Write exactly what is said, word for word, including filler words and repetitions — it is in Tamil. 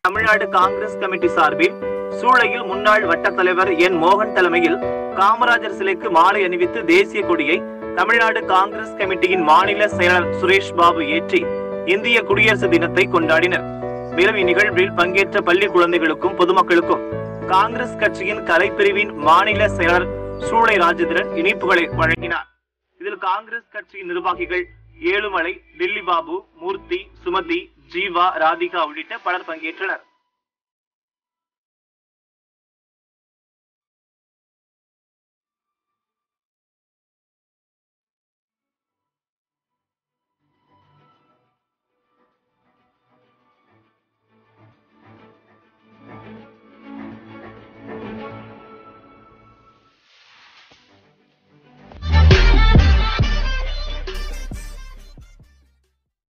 தமிழ்நாடு காங்கிரஸ் கமிட்டி சார்பில் சூளையில் முன்னாள் வட்ட தலைவர் என் மோகன் தலைமையில் காமராஜர் சிலைக்கு மாலை அணிவித்து தேசிய கொடியை தமிழ்நாடு காங்கிரஸ் கமிட்டியின் மாநில செயலாளர் சுரேஷ் பாபு ஏற்றி இந்திய குடியரசு தினத்தை கொண்டாடினர். மேலும் இந்நிகழ்வில் பங்கேற்ற பள்ளி குழந்தைகளுக்கும் பொதுமக்களுக்கும் காங்கிரஸ் கட்சியின் கலைப்பிரிவின் மாநில செயலாளர் சூளை ராஜேந்திரன் இனிப்புகளை வழங்கினார். இதில் காங்கிரஸ் கட்சியின் நிர்வாகிகள் ஏழுமலை, டில்லி பாபு, மூர்த்தி, சுமதி, ஜீவா, ராதிகா உள்ளிட்ட பலர் பங்கேற்றனர்.